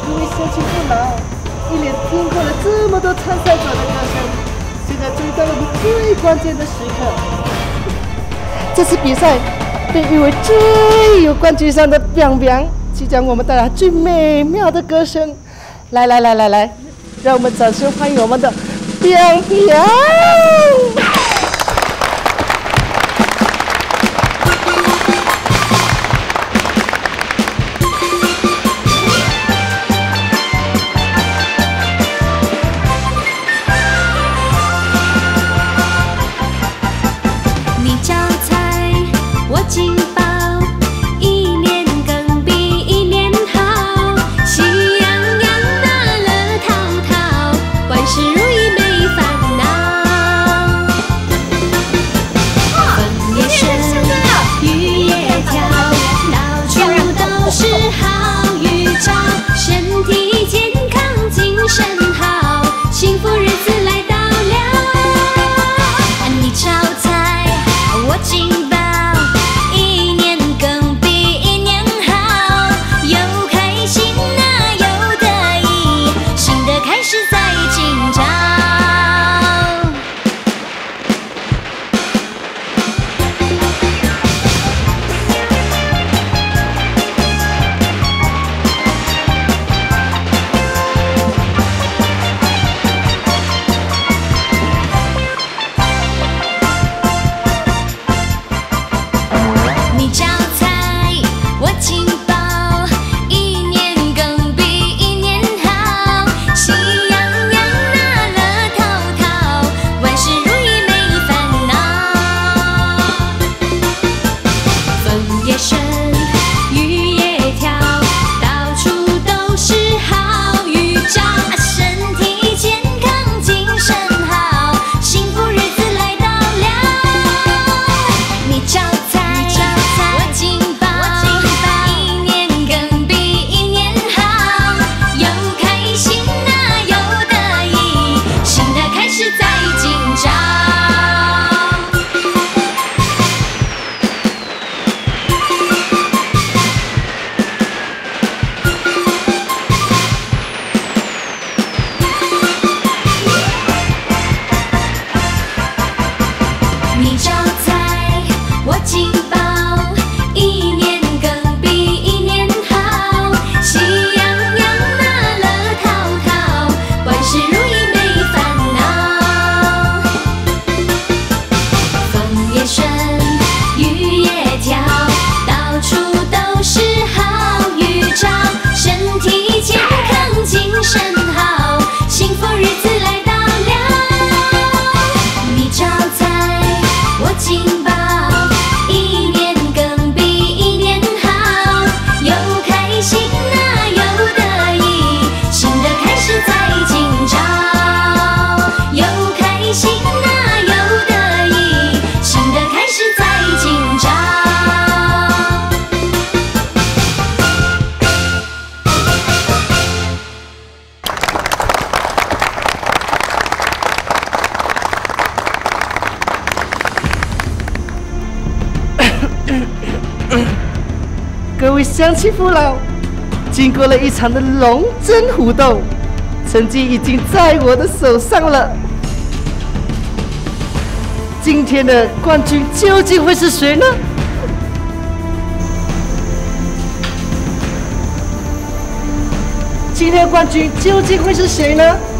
各位乡亲父老，一连听过了这么多参赛者的歌声，现在终于到了我们最关键的时刻。这次比赛被誉为最有冠军相的 biang biang， 即将我们带来最美妙的歌声。来，让我们掌声欢迎我们的 biang biang。各位乡亲父老，经过了一场的龙争虎斗，成绩已经在我的手上了。今天的冠军究竟会是谁呢？今天的冠军究竟会是谁呢？